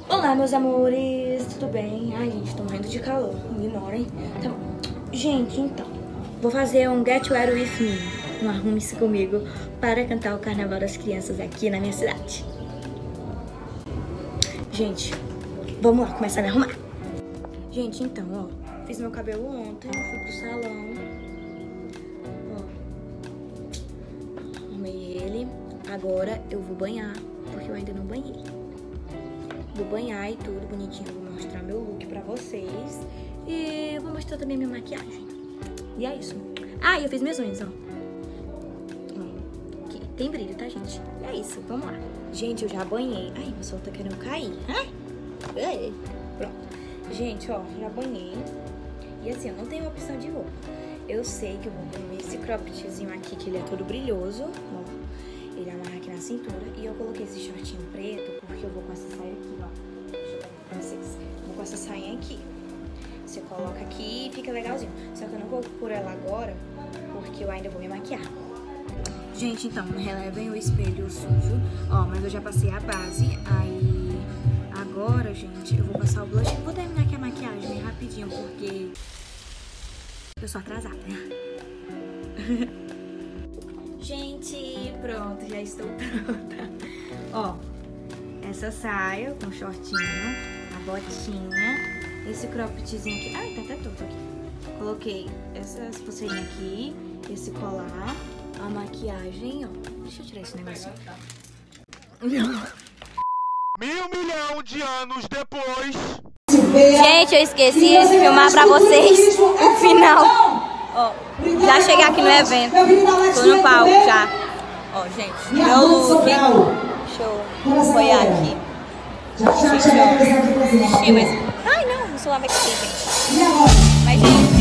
Olá, meus amores, tudo bem? Ai, gente, tô morrendo de calor, ignorem. Tá bom. Gente, então, vou fazer um Get Well With Me, um Arrume-se Comigo, para cantar o Carnaval das Crianças aqui na minha cidade. Gente, vamos lá, começar a me arrumar. Gente, então, ó, fiz meu cabelo ontem, fui pro salão, ó, arrumei ele. Agora eu vou banhar, porque eu ainda não banhei. Vou banhar e tudo bonitinho, vou mostrar meu look pra vocês. E vou mostrar também minha maquiagem. E é isso. Ah, e eu fiz minhas unhas, ó. Aqui, tem brilho, tá, gente? E é isso, vamos lá. Gente, eu já banhei. Ai, meu sol tá querendo cair. Ai, pronto. Gente, ó, já banhei. E assim, eu não tenho opção de roupa. Eu sei que eu vou pôr esse croppedzinho aqui, que ele é todo brilhoso, ó. Ele amarra aqui na cintura. E eu coloquei esse shortinho preto porque eu vou com essa saia aqui, ó. Deixa eu ver pra vocês. Vou com essa saia aqui. Você coloca aqui e fica legalzinho. Só que eu não vou por ela agora porque eu ainda vou me maquiar. Gente, então, relevem o espelho sujo. Ó, mas eu já passei a base. Aí, agora, gente, eu vou passar o blush. Vou terminar aqui a maquiagem rapidinho porque eu sou atrasada. Gente, pronto, já estou pronta. Ó, essa saia com shortinho, a botinha, esse croppedzinho aqui. Ai, tá até todo aqui. Coloquei essas pulseirinhas aqui, esse colar, a maquiagem, ó. Deixa eu tirar esse negocinho. 1.000.000.000 de anos depois. Gente, eu esqueci de filmar pra vocês o final. Ó, já cheguei aqui no evento, tô no palco já. Ó, gente, meu look. Deixa eu apoiar aqui. Ai, não, o celular vai cair, gente. Mas, gente...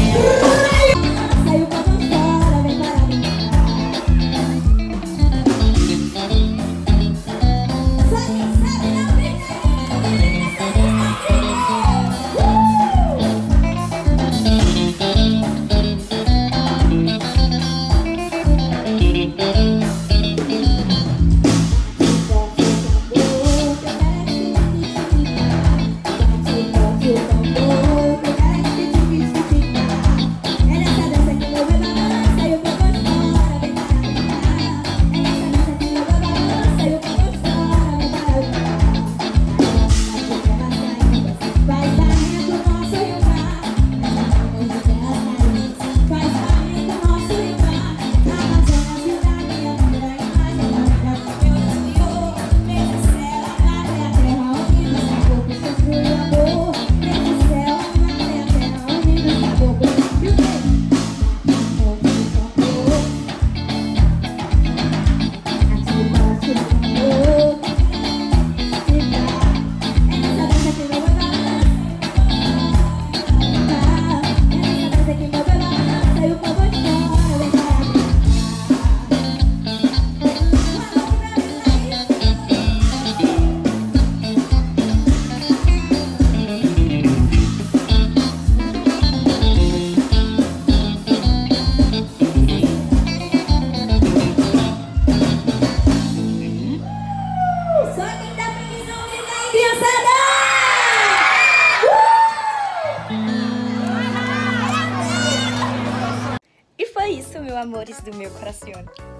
Isso, meus amores do meu coração.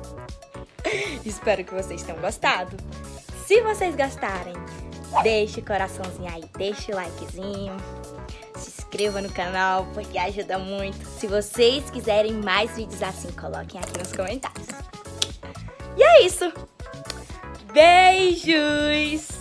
Espero que vocês tenham gostado. Se vocês gostarem, deixe o coraçãozinho aí, deixe o likezinho, se inscreva no canal, porque ajuda muito. Se vocês quiserem mais vídeos assim, coloquem aqui nos comentários. E é isso. Beijos!